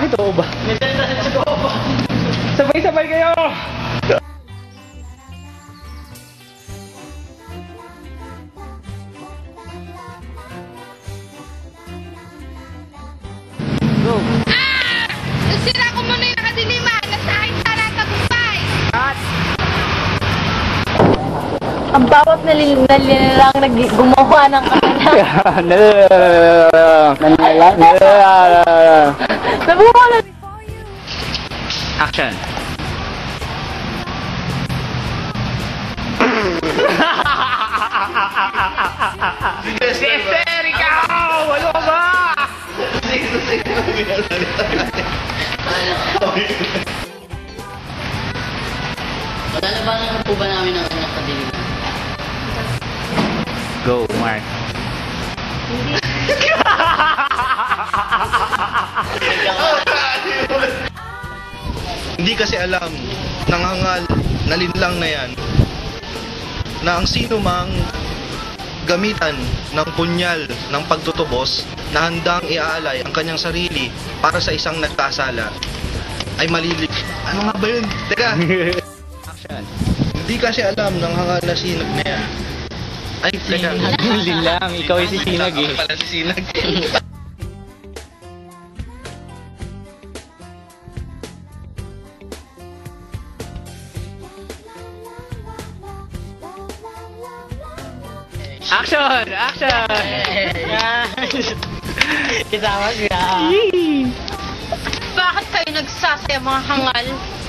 Totoo ba? Sabay-sabay kayo! Go! Sira ko muna yung nakadiliman. Nasa akin sana ang tagumpay. Cut! Ang bawat nalilang gumawa ng kanya. Nabuha na. Action! Si Esther, ikaw! Ano ba? Malalabanan po ba namin ang kanyang kadiliman? Go, Mark. Hindi kasi alam, nangangal, nalinlang na yan, na ang sino mang gamitan ng punyal ng pagtutubos na handang iaalay ang kanyang sarili para sa isang nagkasala ay malilig. Ano nga ba yun? Teka! Action! Hindi kasi alam ng hangal na sinag na yan. Ay, teka. Hindi lang, ikaw ay si Sinag eh. Pala si Sinag. Action! Action! Kasama siya. Bakit kayo nagsasaya mga hangal?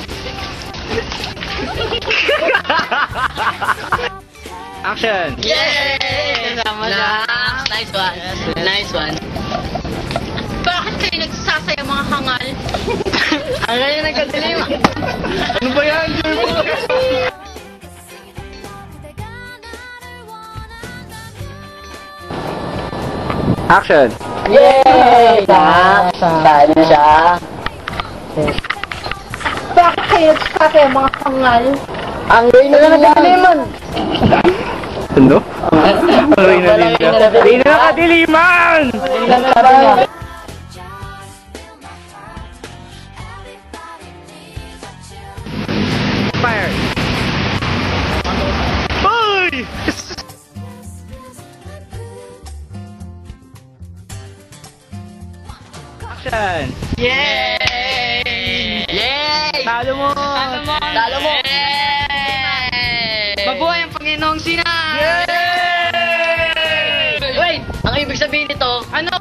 Action! Yay! Kasama siya. Nice one. Nice one. Bakit kayo nagsasaya mga hangal? Ang ganyan nagkadiliman. Ano ba yan, Jerbo? Action! Yay! Saan siya? Bakit kayo nagsasaya mga hangal? Ang reyna na nagkadiliman. Ano? Ang reyna ninja. Reyna na kadiliman! Fire! Boy! Action! Yay! Yay! Talo mo! Talo mo! Mabuhay ang Panginoong Sinag! Wait! Ang ibig sabihin nito, Ano?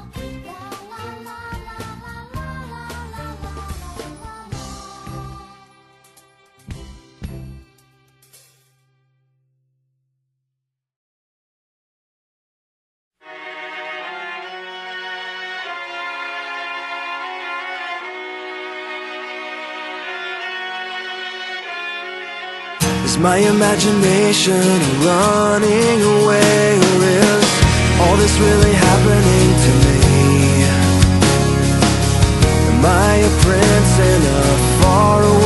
Is my imagination running away, or is all this really happening to me? Am I a prince in a faraway